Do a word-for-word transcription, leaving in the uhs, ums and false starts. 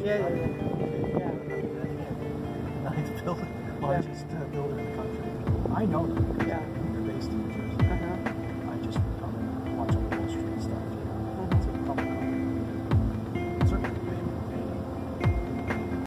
Yeah, yeah, yeah. Nice building. Yeah. Largest uh, building in the country. I know that. Yeah.